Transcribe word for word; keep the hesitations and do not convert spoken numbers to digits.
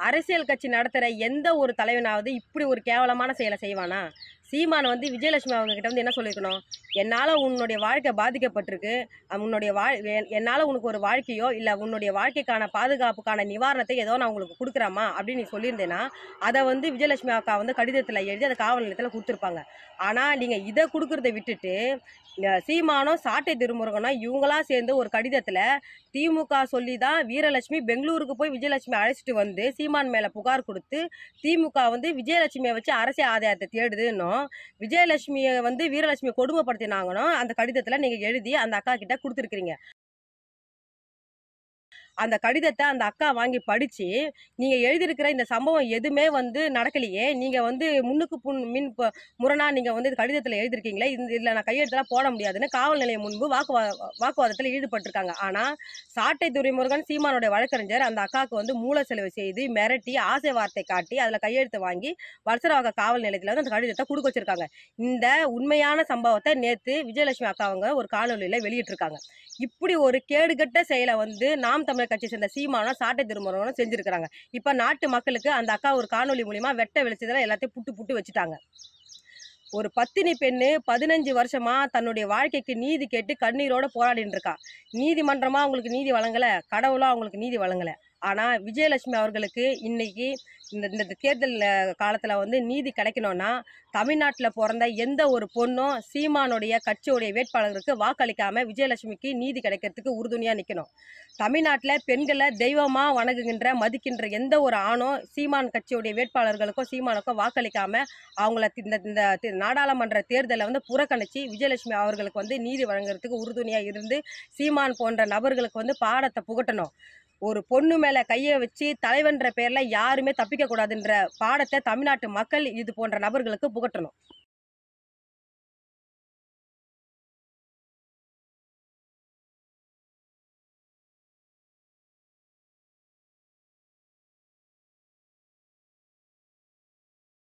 அரசியல் கட்சி நடத்துகிற எந்த ஒரு தலைவனாவது இப்படி ஒரு கேவலமான செயலை செய்வானா? சீமான் வந்து விஜயலட்சுமி அவங்க கிட்ட வந்து என்ன சொல்லியிருக்கணும்? என்னால் உன்னுடைய வாழ்க்கை பாதிக்கப்பட்டிருக்கு, உன்னுடைய வாழ் என்னால் உனக்கு ஒரு வாழ்க்கையோ இல்லை உன்னுடைய வாழ்க்கைக்கான பாதுகாப்புக்கான நிவாரணத்தை ஏதோ நான் உங்களுக்கு கொடுக்குறேம்மா அப்படின்னு நீ சொல்லியிருந்தேன்னா அதை வந்து விஜயலட்சுமி அக்கா வந்து கடிதத்தில் எழுதி அதை காவல் நிலையத்தில் கொடுத்துருப்பாங்க. ஆனால் நீங்கள் இதை கொடுக்குறத விட்டுட்டு சீமானும் சாட்டை திருமுருகனும் இவங்களா சேர்ந்து ஒரு கடிதத்தில் திமுக சொல்லி தான் வீரலட்சுமி பெங்களூருக்கு போய் விஜயலட்சுமி அழைச்சிட்டு வந்து சீமான் மேலே புகார் கொடுத்து திமுக வந்து விஜயலட்சுமியை வச்சு அரசியல் ஆதாயத்தை தேடுதுன்னும் விஜயலட்சுமியை வந்து வீரலட்சுமியை கொடுமைப்படுத்தினாங்கன்னு அந்த கடிதத்தில் நீங்கள் எழுதி அந்த அக்கா கிட்ட கொடுத்துருக்கிறீங்க. அந்த கடிதத்தை அந்த அக்கா வாங்கி படிச்சு நீங்க எழுதியிருக்கிற இந்த சம்பவம் எதுவுமே வந்து நடக்கலையே, நீங்க வந்து முன்னுக்கு புண் மின் முரணா நீங்க வந்து கடிதத்துல எழுதிருக்கீங்களே, இந்த இதுல நான் கையெழுத்தெல்லாம் போட முடியாதுன்னு காவல் நிலையம் முன்பு வாக்குவா வாக்குவாதத்தில் ஈடுபட்டிருக்காங்க. ஆனா சாட்டை துரைமுருகன் சீமானுடைய வழக்கறிஞர் அந்த அக்காவுக்கு வந்து மூல செலவு செய்து மிரட்டி ஆசை வார்த்தை காட்டி அதுல கையெழுத்து வாங்கி வலசரவாக காவல் நிலையத்துல வந்து அந்த கடிதத்தை கொடுக்க வச்சிருக்காங்க. இந்த உண்மையான சம்பவத்தை நேத்து விஜயலட்சுமி அக்காவங்க ஒரு காணொலியில வெளியிட்டிருக்காங்க. இப்படி ஒரு கேடுகட்ட செயலை வந்து நாம் தமிழர் கட்சி சேர்ந்த சீமானும் சாட்டை திருமுருகனும் செஞ்சிருக்கிறாங்க. இப்ப நாட்டு மக்களுக்கு அந்த அக்கா ஒரு காணொலி மூலியமா வெட்ட வெளிச்சதுல எல்லாத்தையும் புட்டு புட்டு வச்சுட்டாங்க. ஒரு பத்தினி பெண்ணு பதினஞ்சு வருஷமா தன்னுடைய வாழ்க்கைக்கு நீதி கேட்டு கண்ணீரோட போராடிட்டு இருக்கா. நீதிமன்றமா அவங்களுக்கு நீதி வழங்கல, கடவுளா அவங்களுக்கு நீதி வழங்கல. ஆனா விஜயலட்சுமி அவர்களுக்கு இன்னைக்கு இந்த இந்த தேர்தல் காலத்துல வந்து நீதி கிடைக்கணும்னா தமிழ்நாட்டில் பிறந்த எந்த ஒரு பொண்ணும் சீமானுடைய கட்சியுடைய வேட்பாளருக்கு வாக்களிக்காம விஜயலட்சுமிக்கு நீதி கிடைக்கிறதுக்கு உறுதுணையா நிற்கணும். தமிழ்நாட்டில் பெண்களை தெய்வமா வணங்குகின்ற மதிக்கின்ற எந்த ஒரு ஆணும் சீமான் கட்சியுடைய வேட்பாளர்களுக்கும் சீமானுக்கும் வாக்களிக்காம அவங்கள இந்த இந்த நாடாளுமன்ற தேர்தலை வந்து புறக்கணிச்சு விஜயலட்சுமி அவர்களுக்கு வந்து நீதி வழங்குறதுக்கு உறுதுணையா இருந்து சீமான் போன்ற நபர்களுக்கு வந்து பாடத்தை புகட்டணும். ஒரு பொண்ணு மேல கையை வச்சு தலைவன்ற பேர்ல யாருமே தப்பிக்க கூடாதுன்ற பாடத்தை தமிழ்நாட்டு மக்கள் இது போன்ற நபர்களுக்கு புகட்டணும்.